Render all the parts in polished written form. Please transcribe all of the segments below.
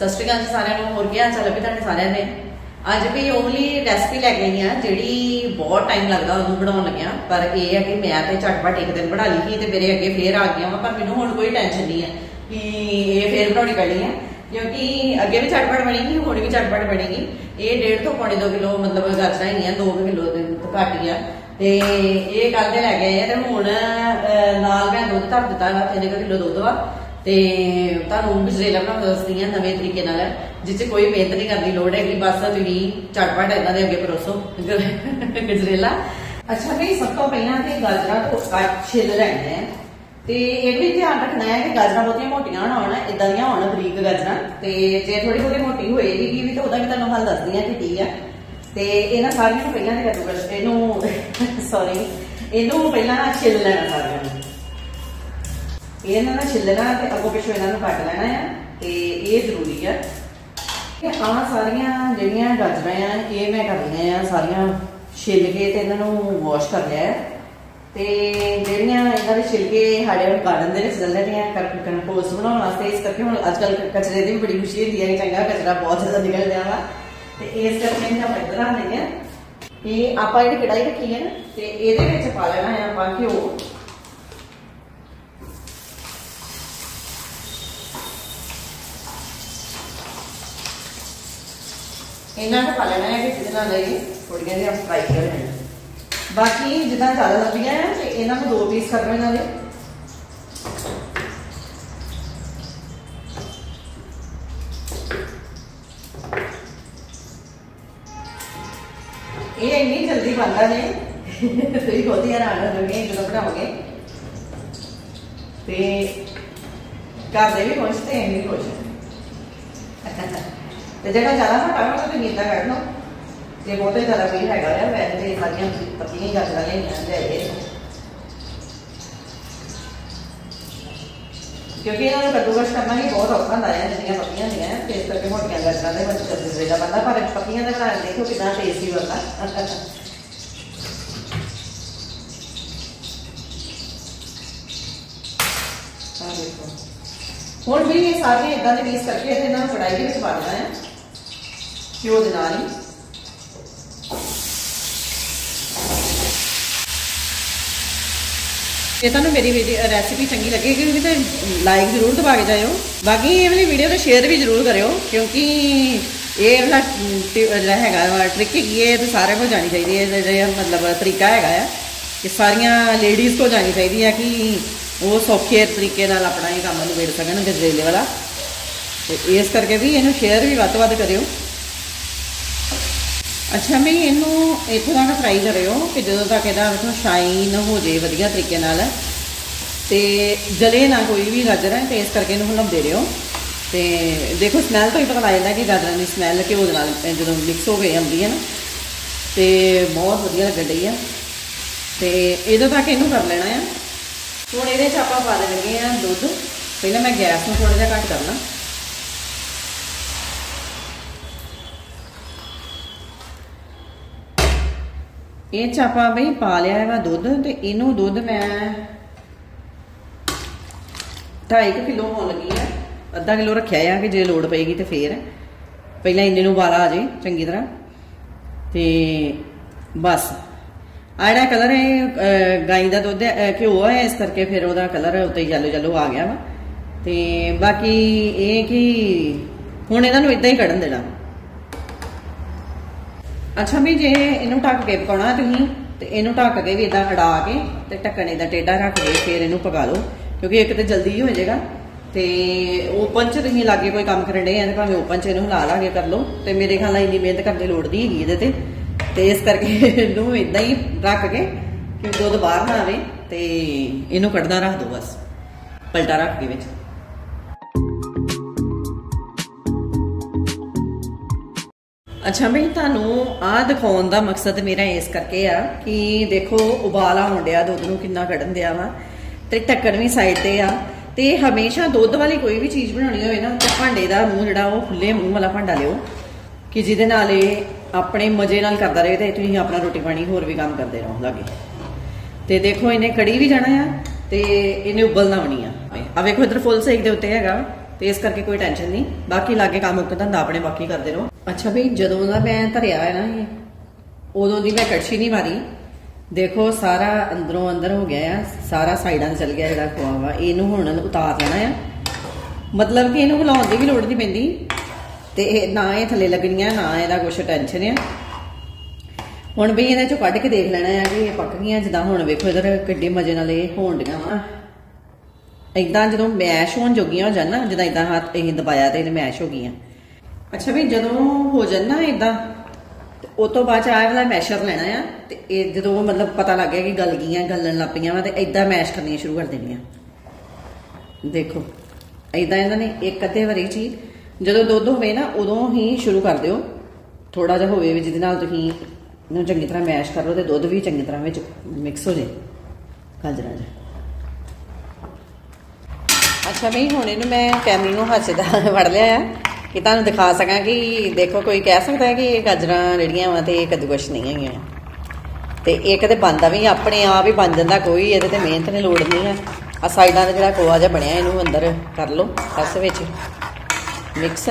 सत श्री अकाल जी सारिਆਂ ਨੂੰ। ਹੋਰ ਕੀ ਹਾਲ ਚਾਲ ਹੈ ਤੁਹਾਡੇ ਸਾਰਿਆਂ ਦੇ। ਅੱਜ ਵੀ ਓਨਲੀ ਰੈਸਪੀ ਲੈ ਕੇ ਆਈ ਆ ਜਿਹੜੀ ਬਹੁਤ ਟਾਈਮ ਲੱਗਦਾ ਉਹਨੂੰ ਬਣਾਉਣ ਲੱਗਿਆ, ਪਰ ਇਹ ਹੈ ਕਿ ਮੈਂ ਤੇ ਝਟਪਟ ਇੱਕ ਦਿਨ ਬਣਾ ਲਈ ਸੀ ਤੇ ਮੇਰੇ ਅੱਗੇ ਫੇਰ ਆ ਗਈਆਂ ਵਾ। ਪਰ ਮੈਨੂੰ ਹੁਣ ਕੋਈ ਟੈਨਸ਼ਨ ਨਹੀਂ ਹੈ ਕਿ ਇਹ ਫੇਰ ਬਣਾਉਣੀ ਪੈਣੀ ਹੈ, ਕਿਉਂਕਿ ਅੱਗੇ ਵੀ ਝਟਪਟ ਬਣੇਗੀ, ਹੁਣ ਵੀ ਝਟਪਟ ਬਣੇਗੀ। ਇਹ 1.5 ਤੋਂ ਪੌਣੇ 2 ਕਿਲੋ ਮਤਲਬ ਗਾਜਰਾਂ ਹੈਗੀਆਂ, 2 ਕਿਲੋ ਦੇ ਘੱਟ ਹੀ ਆ। ਤੇ ਇਹ ਕੱਲ ਦੇ ਲੈ ਕੇ ਆਏ ਆ ਤੇ ਹੁਣ ਨਾਲ ਮੈਂ ਦੁੱਧ ਧਰ ਦਿੱਤਾ ਵਾ, 3 ਕਿਲੋ ਦੁੱਧ ਵਾ। ਤੇ ਤੁਹਾਨੂੰ ਗਜਰੇਲਾ ਬਣਾਉਣਾ ਦੱਸਦੀ ਆ ਨਵੇਂ ਤਰੀਕੇ ਨਾਲ, ਜਿਸ 'ਚ ਕੋਈ ਮਿਹਨਤ ਨਹੀਂ ਕਰਨੀ ਲੋੜ ਹੈਗੀ, ਬਸ ਤੁਸੀਂ ਝਟਪਟ ਇਹਨਾਂ ਦੇ ਅੱਗੇ ਪਰੋਸੋ ਗਜਰੇਲਾ। ਅੱਛਾ ਵੀ ਸਭ ਤੋਂ ਪਹਿਲਾਂ ਤੇ ਗਾਜਰਾਂ ਤੋਂ ਛਿੱਲ ਲੈਣੇ ਆ, ਤੇ ਇਹ ਵੀ ਧਿਆਨ ਰੱਖਣਾ ਹੈ ਕਿ ਗਾਜਰਾਂ ਬਹੁਤੀਆਂ ਮੋਟੀਆਂ ਨਾ ਹੋਣ, ਇਦਾਂ ਦੀਆਂ ਹੋਣ ਬਰੀਕ ਗਾਜਰਾਂ। ਤੇ ਜੇ ਥੋੜੀ ਬਹੁਤੀ ਮੋਟੀ ਹੋਏਗੀ ਵੀ ਤਾਂ ਉਹਦਾ ਵੀ ਤੁਹਾਨੂੰ ਹੱਲ ਦੱਸਦੀ ਆ ਕਿ ਕੀ ਆ। ਤੇ ਇਹਨਾਂ ਸਾਰੀਆਂ ਨੂੰ ਪਹਿਲਾਂ ਤੇ ਕੱਦੂਕਸ ਇਹਨੂੰ ਪਹਿਲਾਂ ਛਿੱਲ ਲੈਣਾ ਸਾਰਿਆਂ ਨੂੰ। ਇਹਨਾਂ ਨੂੰ ਛਿੱਲਣਾ ਤੇ ਅੱਗੋਂ ਪਿੱਛੋਂ ਇਹਨਾਂ ਨੂੰ ਕੱਟ ਲੈਣਾ ਆ, ਤੇ ਇਹ ਜ਼ਰੂਰੀ ਆ। ਆਹ ਸਾਰੀਆਂ ਜਿਹੜੀਆਂ ਗਾਜਰਾਂ ਆ ਇਹ ਮੈਂ ਕਰਨੀਆਂ ਆ ਸਾਰੀਆਂ ਛਿੱਲ ਕੇ ਤੇ ਇਹਨਾਂ ਨੂੰ ਵਾਸ਼ ਕਰ ਲਿਆ। ਤੇ ਜਿਹੜੀਆਂ ਇਹਨਾਂ ਦੇ ਛਿਲਕੇ ਸਾਡੇ ਹੁਣ ਗਾਰਡਨ ਦੇ ਵਿੱਚ ਚੱਲ ਰਹੇ ਆ ਕੰਪੋਸਟ ਬਣਾਉਣ ਵਾਸਤੇ, ਇਸ ਕਰਕੇ ਹੁਣ ਅੱਜ ਕੱਲ੍ਹ ਕਚਰੇ ਦੀ ਵੀ ਬੜੀ ਖੁਸ਼ੀ ਹੁੰਦੀ ਹੈ ਕਿ ਚੰਗਾ ਕਚਰਾ ਬਹੁਤ ਜ਼ਿਆਦਾ ਨਿਕਲ ਰਿਹਾ ਵਾ। ਤੇ ਇਸ ਕਰਕੇ ਆਪਾਂ ਇੱਧਰ ਰੱਖਦੇ ਹਾਂ। ਇਹ ਆਪਾਂ ਜਿਹੜੀ ਕੜਾਈ ਰੱਖੀ ਹੈ ਨਾ, ਤੇ ਇਹਦੇ ਵਿੱਚ ਪਾ ਲੈਣਾ ਹੈ ਆਪਾਂ ਘਿਓ। ਇਹਨਾਂ ਨੂੰ ਪਾ ਲੈਣਾ ਹੈ ਕਿ ਜਿਹਦੇ ਨਾਲ ਇਹ ਥੋੜੀਆਂ ਜਿਹੀਆਂ ਫਰਾਈ ਕਰ ਲੈਣਾ। ਬਾਕੀ ਜਿੱਦਾਂ ਜ਼ਿਆਦਾ ਲੱਭੀਆਂ ਆ ਤੇ ਇਹਨਾਂ ਨੂੰ 2 ਪੀਸ ਕਰ ਲੈਣਾ ਨੇ। ਇਹ ਇੰਨੀ ਜਲਦੀ ਬਣਦਾ ਨੇ, ਤੁਸੀਂ ਬਹੁਤ ਹੀ ਹੈਰਾਨ ਹੋਵੋਗੇ ਜਦੋਂ ਬਣਾਓਗੇ। ਤੇ ਘਰ ਦੇ ਵੀ ਖੁਸ਼ ਤੇ ਐਵੇਂ ਵੀ ਖੁਸ਼। ਤੇ ਜਿਹੜਾ ਜ਼ਿਆਦਾ ਮੋਟਾ ਹੋਣਾ ਤੁਸੀਂ ਨੀਂਦਾ ਕੱਢ ਲਓ, ਜੇ ਬਹੁਤੇ ਜ਼ਿਆਦਾ ਕੋਈ ਹੈਗਾ ਆ। ਵੈਸੇ ਤੇ ਸਾਰੀਆਂ ਪੱਤੀਆਂ ਹੀ ਗਾਜਰਾਂ ਲੈਣੀਆਂ ਚਾਹੀਏ, ਕਿਉਂਕਿ ਇਹਨਾਂ ਨੂੰ ਕੱਦੂਕਸ ਕਰਨਾ ਵੀ ਬਹੁਤ ਔਖਾ ਹੁੰਦਾ ਹੈ ਜਿੰਨੀਆਂ ਪੱਤੀਆਂ ਹੁੰਦੀਆਂ। ਤੇ ਇਸ ਕਰਕੇ ਮੋਟੀਆਂ ਗਾਜਰਾਂ ਦੇ ਵਿੱਚ ਗਜਰੇਲਾ ਬਣਦਾ, ਪਰ ਪੱਤੀਆਂ ਦੇ ਬਣਾ ਕੇ ਦੇਖੋ ਕਿੰਨਾ ਟੇਸਟੀ ਬਣਦਾ। ਹੁਣ ਵੀ ਇਹ ਸਾਰੀਆਂ ਇਦਾਂ ਦੇ ਪੀਸ ਕਰਕੇ ਇਹਨਾਂ ਨੂੰ ਕੜਾਈ ਦੇ ਵਿੱਚ ਪਾ ਦੇਣਾ ਹੈ ਘਿਓ ਦੇ ਨਾਲ ਹੀ। ਜੇ ਤੁਹਾਨੂੰ ਮੇਰੀ ਰੈਸਿਪੀ ਚੰਗੀ ਲੱਗੇਗੀ ਤਾਂ ਲਾਈਕ ਜ਼ਰੂਰ ਦਬਾ ਕੇ ਜਾਇਓ। ਬਾਕੀ ਇਹ ਵਾਲੀ ਵੀਡੀਓ ਤਾਂ ਸ਼ੇਅਰ ਵੀ ਜ਼ਰੂਰ ਕਰਿਓ, ਕਿਉਂਕਿ ਇਹ ਵਾਲਾ ਜਿਹੜਾ ਹੈਗਾ ਟ੍ਰਿਕ ਹੈਗੀ ਹੈ ਤੇ ਸਾਰਿਆਂ ਕੋਲ ਜਾਣੀ ਚਾਹੀਦੀ ਹੈ। ਜਿਹੜਾ ਮਤਲਬ ਤਰੀਕਾ ਹੈਗਾ ਆ ਕਿ ਸਾਰੀਆਂ ਲੇਡੀਜ਼ ਕੋਲ ਜਾਣੀ ਚਾਹੀਦੀ ਹੈ ਕਿ ਉਹ ਸੌਖੇ ਤਰੀਕੇ ਨਾਲ ਆਪਣਾ ਇਹ ਕੰਮ ਨਿਬੇੜ ਸਕਣ ਗਜਰੇਲੇ ਵਾਲਾ। ਤੇ ਇਸ ਕਰਕੇ ਵੀ ਇਹਨੂੰ ਸ਼ੇਅਰ ਵੀ ਵੱਧ ਤੋਂ ਵੱਧ ਕਰਿਓ। ਅੱਛਾ ਵੀ ਇਹਨੂੰ ਇੱਥੋਂ ਤੱਕ ਫਰਾਈ ਕਰਿਓ ਕਿ ਜਦੋਂ ਤੱਕ ਇਹਦਾ ਵਿੱਚੋਂ ਸ਼ਾਈਨ ਹੋ ਜੇ ਵਧੀਆ ਤਰੀਕੇ ਨਾਲ, ਤੇ ਜਲੇ ਨਾ ਕੋਈ ਵੀ ਗਾਜਰ ਹੈ। ਤੇ ਇਸ ਕਰਕੇ ਇਹਨੂੰ ਹਿਲਾਉਂਦੇ ਰਹੋ। ਤੇ ਦੇਖੋ ਸਮੈਲ ਤੋਂ ਹੀ ਪਤਾ ਲੱਗ ਜਾਂਦਾ ਕਿ ਗਾਜਰਾਂ ਦੀ ਸਮੈਲ ਘਿਓ ਦੇ ਨਾਲ ਜਦੋਂ ਮਿਕਸ ਹੋ ਗਈ ਆਉਂਦੀ ਹੈ ਨਾ, ਤੇ ਬਹੁਤ ਵਧੀਆ ਲੱਗਣ ਡਈ ਆ। ਤੇ ਇਹਦੋਂ ਤੱਕ ਇਹਨੂੰ ਕਰ ਲੈਣਾ ਆ। ਹੁਣ ਇਹਦੇ 'ਚ ਆਪਾਂ ਪਾ ਦੇਣਗੇ ਆ ਦੁੱਧ। ਪਹਿਲਾਂ ਮੈਂ ਗੈਸ ਨੂੰ ਥੋੜ੍ਹਾ ਜਿਹਾ ਘੱਟ ਕਰਨਾ। ਇਹ 'ਚ ਆਪਾਂ ਬਈ ਪਾ ਲਿਆ ਹੈਗਾ ਦੁੱਧ, ਤੇ ਇਹਨੂੰ ਦੁੱਧ ਮੈਂ 2.5 ਕਿਲੋ ਹੋਣ ਲੱਗੀ ਆ। ਅੱਧਾ ਕਿਲੋ ਰੱਖਿਆ ਆ ਕਿ ਜੇ ਲੋੜ ਪਏਗੀ ਤੇ ਫੇਰ ਪਹਿਲਾਂ ਇੰਨੇ ਨੂੰ ਉਬਾਲਾ ਆ ਜੇ ਚੰਗੀ ਤਰ੍ਹਾਂ। ਤੇ ਬਸ ਆ ਜਿਹੜਾ ਕਲਰ ਹੈ ਗਾਈ ਦਾ ਦੁੱਧ ਘਿਓ ਹੈ, ਇਸ ਕਰਕੇ ਫਿਰ ਉਹਦਾ ਕਲਰ ਉੱਤੇ ਯੈਲੋ ਆ ਗਿਆ ਵਾ। ਤੇ ਬਾਕੀ ਇਹ ਕਿ ਹੁਣ ਇਹਨਾਂ ਨੂੰ ਇਦਾਂ ਹੀ ਕੱਢਣ ਦੇਣਾ। ਅੱਛਾ ਵੀ ਜੇ ਇਹਨੂੰ ਢੱਕ ਕੇ ਪਕਾਉਣਾ ਤੁਸੀਂ, ਤੇ ਇਹਨੂੰ ਢੱਕ ਕੇ ਵੀ ਇਦਾਂ ਅੜਾ ਕੇ ਤੇ ਢੱਕਣ ਇਹਦਾ ਟੇਢਾ ਰੱਖ ਕੇ ਫਿਰ ਇਹਨੂੰ ਪਕਾ ਲਓ, ਕਿਉਂਕਿ ਇੱਕ ਤੇ ਜਲਦੀ ਹੀ ਹੋ ਜਾਏਗਾ। ਤੇ ਓਪਨ 'ਚ ਤੁਸੀਂ ਲਾਗੇ ਕੋਈ ਕੰਮ ਕਰਨ ਡਏ ਆ ਤੇ ਭਾਵੇਂ ਓਪਨ 'ਚ ਇਹਨੂੰ ਲਾ ਕੇ ਕਰ ਲਓ। ਤੇ ਮੇਰੇ ਖਿਆਲ ਨਾਲ ਇੰਨੀ ਮਿਹਨਤ ਕਰਨ ਦੀ ਲੋੜ ਨਹੀਂ ਹੈਗੀ ਇਹਦੇ ਤੇ ਇਸ ਕਰਕੇ ਇਹਨੂੰ ਇਦਾਂ ਹੀ ਰੱਖ ਕੇ ਕਿ ਦੁੱਧ ਬਾਹਰ ਨਾ ਆਵੇ, ਤੇ ਇਹਨੂੰ ਕੱਢਣਾ ਰੱਖ ਦਿਓ ਬਸ ਪਲਟਾ ਰੱਖ ਕੇ ਵਿੱਚ। ਅੱਛਾ ਬਈ ਤੁਹਾਨੂੰ ਆਹ ਦਿਖਾਉਣ ਦਾ ਮਕਸਦ ਮੇਰਾ ਇਸ ਕਰਕੇ ਆ ਕਿ ਦੇਖੋ ਉਬਾਲ ਆਉਣ ਡਿਆ ਦੁੱਧ ਨੂੰ, ਕਿੰਨਾ ਕੱਢਣ ਦਿਆ ਵਾ, ਤੇ ਢੱਕਣ ਵੀ ਸਾਈਡ ਤੇ ਆ। ਤੇ ਹਮੇਸ਼ਾ ਦੁੱਧ ਵਾਲੀ ਕੋਈ ਵੀ ਚੀਜ਼ ਬਣਾਉਣੀ ਹੋਵੇ ਨਾ, ਤੇ ਭਾਂਡੇ ਦਾ ਮੂੰਹ ਜਿਹੜਾ ਉਹ ਖੁੱਲੇ ਮੂੰਹ ਵਾਲਾ ਭਾਂਡਾ ਲਿਓ ਕਿ ਜਿਹਦੇ ਨਾਲ ਇਹ ਆਪਣੇ ਮਜ਼ੇ ਨਾਲ ਕਰਦਾ ਰਹੇ ਤੇ ਤੁਸੀਂ ਆਪਣਾ ਰੋਟੀ ਪਾਣੀ ਹੋਰ ਵੀ ਕੰਮ ਕਰਦੇ ਰਹੋ ਲਾਗੇ। ਤੇ ਦੇਖੋ ਇਹਨੇ ਕੜੀ ਵੀ ਜਾਣਾ ਆ ਤੇ ਇਹਨੇ ਉਬਲਣਾ ਹੋਣੀ ਆ। ਵੇਖੋ ਇਧਰ ਫੁੱਲ ਸੇਕ ਦੇ ਉੱਤੇ ਹੈਗਾ, ਤੇ ਇਸ ਕਰਕੇ ਕੋਈ ਟੈਨਸ਼ਨ ਨਹੀਂ। ਬਾਕੀ ਲਾਗੇ ਕੰਮ ਮੁੱਕ ਧੰਦਾ ਆਪਣੇ ਬਾਕੀ ਕਰਦੇ ਰਹੋ। ਅੱਛਾ ਵੀ ਜਦੋਂ ਦਾ ਮੈਂ ਧਰਿਆ ਹੈ ਨਾ ਇਹ, ਉਦੋਂ ਦੀ ਮੈਂ ਕੜਛੀ ਨਹੀਂ ਮਾਰੀ। ਦੇਖੋ ਸਾਰਾ ਅੰਦਰੋਂ ਅੰਦਰ ਹੋ ਗਿਆ ਆ, ਸਾਰਾ ਸਾਈਡਾਂ ਤੇ ਚਲ ਗਿਆ ਜਿਹੜਾ ਖੋਆ ਵਾ। ਇਹਨੂੰ ਹੁਣ ਉਤਾਰ ਲੈਣਾ ਆ, ਮਤਲਬ ਕਿ ਇਹਨੂੰ ਹਿਲਾਉਣ ਦੀ ਵੀ ਲੋੜ ਨਹੀਂ ਪੈਂਦੀ ਤੇ ਨਾ ਇਹ ਥੱਲੇ ਲੱਗਣੀਆਂ, ਨਾ ਇਹਦਾ ਕੁਛ ਟੈਨਸ਼ਨ ਆ। ਹੁਣ ਵੀ ਇਹਦੇ ਚੋਂ ਕੱਢ ਕੇ ਦੇਖ ਲੈਣਾ ਆ ਕਿ ਇਹ ਪੱਕ ਗਈਆਂ। ਜਿੱਦਾਂ ਹੁਣ ਵੇਖੋ ਇਧਰ ਕਿੱਡੇ ਮਜ਼ੇ ਨਾਲ ਇਹ ਹੋਣ ਡੀਆਂ ਵਾ। ਏਦਾਂ ਜਦੋਂ ਮੈਸ਼ ਹੋਣ ਜੋਗੀਆਂ ਹੋ ਜਾਣ ਨਾ, ਜਿੱਦਾਂ ਏਦਾਂ ਹੱਥ ਇਹ ਦਬਾਇਆ ਤੇ ਇਹ ਮੈਸ਼ ਹੋ ਗਈਆਂ। ਅੱਛਾ ਵੀ ਜਦੋਂ ਹੋ ਜਾਣ ਨਾ ਏਦਾਂ, ਉਹ ਤੋਂ ਬਾਅਦ ਆਹ ਵਾਲਾ ਮੈਸ਼ਰ ਲੈਣਾ ਆ ਤੇ ਇਹ ਜਦੋਂ ਮਤਲਬ ਪਤਾ ਲੱਗ ਗਿਆ ਕਿ ਗਲ ਗਈਆਂ, ਗਲਣ ਲੱਗ ਪਈਆਂ ਵਾ, ਤੇ ਏਦਾਂ ਮੈਸ਼ ਕਰਨੀਆਂ ਸ਼ੁਰੂ ਕਰ ਦੇਣੀਆਂ। ਦੇਖੋ ਏਦਾਂ ਇਹਨਾਂ ਨੇ ਇੱਕ ਅੱਧੇ ਵਾਰੀ ਚ ਹੀ, ਜਦੋਂ ਦੁੱਧ ਹੋਵੇ ਨਾ ਉਦੋਂ ਹੀ ਸ਼ੁਰੂ ਕਰ ਦਿਓ। ਥੋੜਾ ਜਿਹਾ ਹੋਵੇ ਜਿਹਦੇ ਨਾਲ ਤੁਸੀਂ ਇਹਨੂੰ ਚੰਗੀ ਤਰ੍ਹਾਂ ਮੈਸ਼ ਕਰ ਲਓ ਤੇ ਦੁੱਧ ਵੀ ਚੰਗੀ ਤਰ੍ਹਾਂ ਵਿੱਚ ਮਿਕਸ ਹੋ ਜਾਏ ਗਾਜਰਾਂ 'ਚ। ਅੱਛਾ ਵੀ ਹੁਣ ਇਹਨੂੰ ਮੈਂ ਕੈਮਰੇ ਨੂੰ ਹੱਥ ਦਾ ਵੜ ਲਿਆ ਆ ਕਿ ਤੁਹਾਨੂੰ ਦਿਖਾ ਸਕਾਂ ਕਿ ਦੇਖੋ ਕੋਈ ਕਹਿ ਸਕਦਾ ਹੈ ਕਿ ਇਹ ਗਾਜਰਾਂ ਜਿਹੜੀਆਂ ਵਾ ਤੇ ਇਹ ਕੱਦੂਕਸ਼ ਨਹੀਂ ਹੈਗੀਆਂ। ਤੇ ਇੱਕ ਤੇ ਬਣਦਾ ਵੀ ਆਪਣੇ ਆਪ ਹੀ ਬਣ ਜਾਂਦਾ, ਕੋਈ ਇਹਦੇ ਤੇ ਮਿਹਨਤ ਦੀ ਲੋੜ ਨਹੀਂ ਹੈ। ਆ ਸਾਈਡਾਂ ਦਾ ਜਿਹੜਾ ਕੋਆ ਜਿਹਾ ਬਣਿਆ ਇਹਨੂੰ ਅੰਦਰ ਕਰ ਲਓ ਇਸ ਵਿੱਚ ਮਿਕਸ।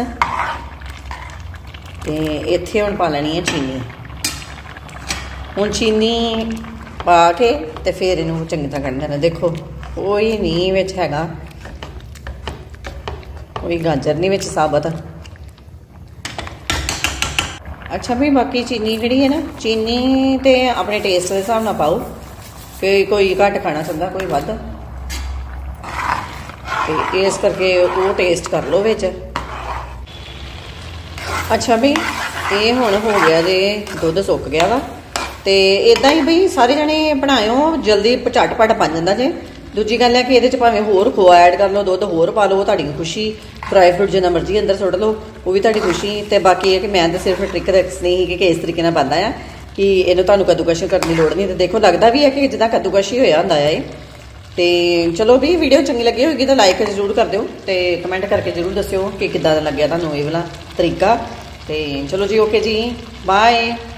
ਤੇ ਇੱਥੇ ਹੁਣ ਪਾ ਲੈਣੀ ਹੈ ਚੀਨੀ। ਹੁਣ ਚੀਨੀ ਪਾ ਕੇ ਤੇ ਫਿਰ ਇਹਨੂੰ ਚੰਗੀ ਤਰ੍ਹਾਂ ਕੱਢ ਲੈਣਾ। ਦੇਖੋ ਕੋਈ ਨਹੀਂ ਵਿੱਚ ਹੈਗਾ, ਕੋਈ ਗਾਜਰ ਨਹੀਂ ਵਿੱਚ ਸਾਬਤ। ਅੱਛਾ ਵੀ ਬਾਕੀ ਚੀਨੀ ਜਿਹੜੀ ਹੈ ਨਾ, ਚੀਨੀ ਤੇ ਆਪਣੇ ਟੇਸਟ ਦੇ ਹਿਸਾਬ ਨਾਲ ਪਾਓ ਕਿ ਕੋਈ ਘੱਟ ਖਾਣਾ ਚਾਹੁੰਦਾ ਕੋਈ ਵੱਧ, ਤੇ ਇਸ ਕਰਕੇ ਉਹ ਟੇਸਟ ਕਰ ਲਓ ਵਿੱਚ। ਅੱਛਾ ਵੀ ਇਹ ਹੁਣ ਹੋ ਗਿਆ ਜੇ, ਦੁੱਧ ਸੁੱਕ ਗਿਆ ਵਾ। ਤੇ ਇਦਾਂ ਹੀ ਬਈ ਸਾਰੇ ਜਣੇ ਬਣਾਇਓ, ਜਲਦੀ ਝਟਪਟ ਬਣ ਜਾਂਦਾ ਜੇ। ਦੂਜੀ ਗੱਲ ਹੈ ਕਿ ਇਹਦੇ ਚ ਭਾਵੇਂ ਹੋਰ ਖੋਆ ਐਡ ਕਰ ਲਓ, ਦੁੱਧ ਹੋਰ ਪਾ ਲਓ, ਤੁਹਾਡੀ ਖੁਸ਼ੀ। ਡਰਾਈ ਫਰੂਟ ਜਿੰਨਾ ਮਰਜ਼ੀ ਅੰਦਰ ਸੁੱਟ ਲਓ, ਉਹ ਵੀ ਤੁਹਾਡੀ ਖੁਸ਼ੀ। ਤੇ ਬਾਕੀ ਇਹ ਕਿ ਮੈਂ ਤਾਂ ਸਿਰਫ ਟ੍ਰਿਕ ਦੱਸਣੀ ਸੀ ਕਿ ਇਸ ਤਰੀਕੇ ਨਾਲ ਬਣਦਾ ਆ ਕਿ ਇਹਨੂੰ ਤੁਹਾਨੂੰ ਕੱਦੂਕਸ਼ ਕਰਨ ਦੀ ਲੋੜ ਨਹੀਂ। ਤੇ ਦੇਖੋ ਲੱਗਦਾ ਵੀ ਹੈ ਕਿ ਜਿੱਦਾਂ ਕੱਦੂਕਸ਼ ਹੀ ਹੋਇਆ ਹੁੰਦਾ ਹੈ ਇਹ। ਤੇ ਚਲੋ ਵੀ ਵੀਡੀਓ ਚੰਗੀ ਲੱਗੀ ਹੋਏਗੀ ਤਾਂ ਲਾਈਕ ਜ਼ਰੂਰ ਕਰ ਦਿਓ ਤੇ ਕਮੈਂਟ ਕਰਕੇ ਜ਼ਰੂਰ ਦੱਸਿਓ ਕਿ ਕਿੱਦਾਂ ਦਾ ਲੱਗਿਆ ਤੁਹਾਨੂੰ ਇਹ ਵਾਲਾ ਤਰੀਕਾ। ਤੇ ਚਲੋ ਜੀ, ਓਕੇ ਜੀ, ਬਾਏ।